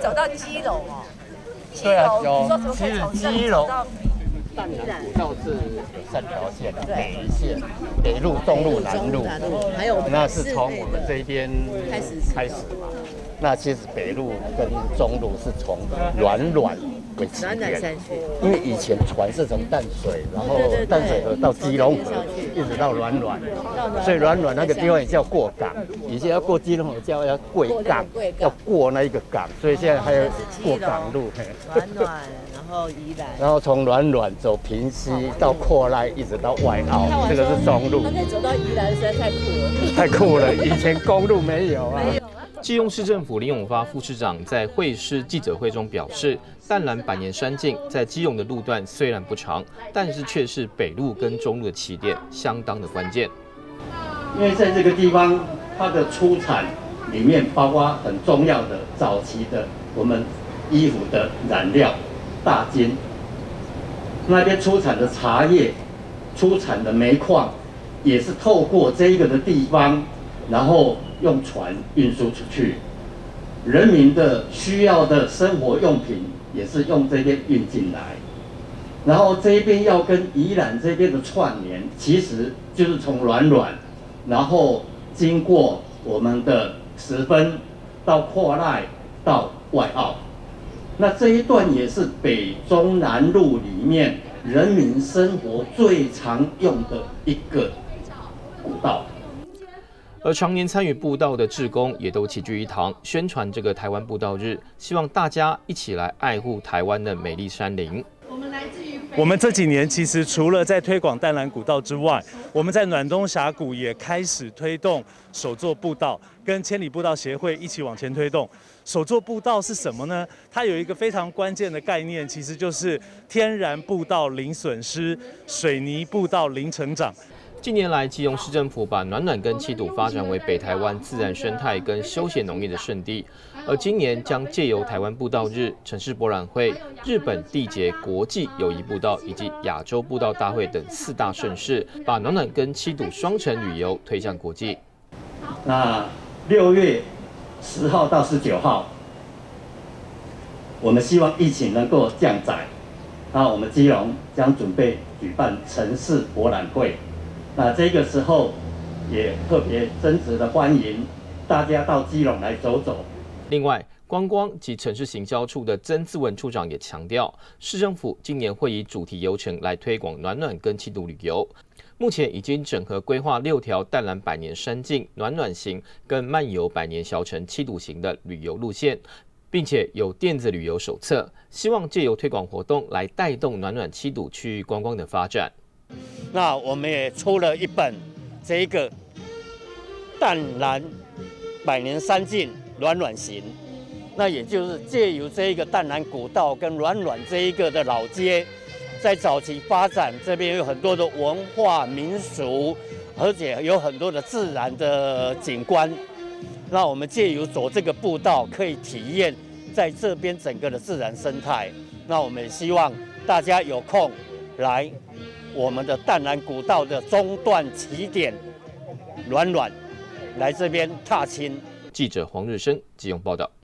走到基隆哦。 对啊，有。 其实基隆淡南古道是有3条线的，北一线，北路、中路、南路， 还有那是从我们这边开始嘛。那其实北路跟中路是从暖为起点，因为以前船是从淡水，然后淡水河到基隆河，一直到暖，所以暖那个地方也叫过港。以前要过基隆河要过港，要过那一个港，所以现在还有过港路。 暖，然后宜兰， 然后从暖走平溪到阔赖，一直到外澳，这个是中路。 他可以走到宜兰，实在太酷了。 太酷了，以前公路没有啊。 基隆市政府林永发副市长在会师记者会中表示，淡蓝百年山径在基隆的路段虽然不长，但是却是北路跟中路的起点，相当的关键。 因为在这个地方，它的出产里面包括很重要的早期的我们衣服的染料大金，那边出产的茶叶、出产的煤矿，也是透过这一个的地方，然后用船运输出去，人民的需要的生活用品也是用这边运进来，然后这边要跟宜兰这边的串联，其实就是从暖，然后经过我们的10分到阔赖到外澳，那这一段也是北中南路里面人民生活最常用的一个古道。 而常年参与步道的志工也都齐聚一堂，宣传这个台湾步道日，希望大家一起来爱护台湾的美丽山林。 我们这几年其实除了在推广淡蓝古道之外，我们在暖东峡谷也开始推动手作步道，跟千里步道协会一起往前推动。手作步道是什么呢？它有一个非常关键的概念，其实就是天然步道零损失，水泥步道零成长。 近年来，基隆市政府把暖跟七堵发展为北台湾自然生态跟休闲农业的圣地，而今年将借由台湾步道日、城市博览会、日本缔结国际友谊步道以及亚洲步道大会等4大盛事，把暖跟七堵双城旅游推向国际。 那6月10号到19号，我们希望疫情能够降载，那我们基隆将准备举办城市博览会。那这个时候也特别真挚的欢迎大家到基隆来走走。 另外，观光及城市行销处的曾自文处长也强调，市政府今年会以主题游程来推广暖跟七堵旅游。目前已经整合规划6条淡蓝百年山径暖行跟漫游百年小城七堵行的旅游路线，并且有电子旅游手册，希望借由推广活动来带动暖七堵区域观光的发展。 那我们也出了一本这一个淡蓝百年山径暖行，那也就是借由这一个淡蓝古道跟暖这一个的老街，在早期发展这边有很多的文化民俗，而且有很多的自然的景观。那我们借由走这个步道，可以体验在这边整个的自然生态。那我们也希望大家有空来我们的淡蓝古道的中段起点暖来这边踏青。 记者黄日升基隆报道。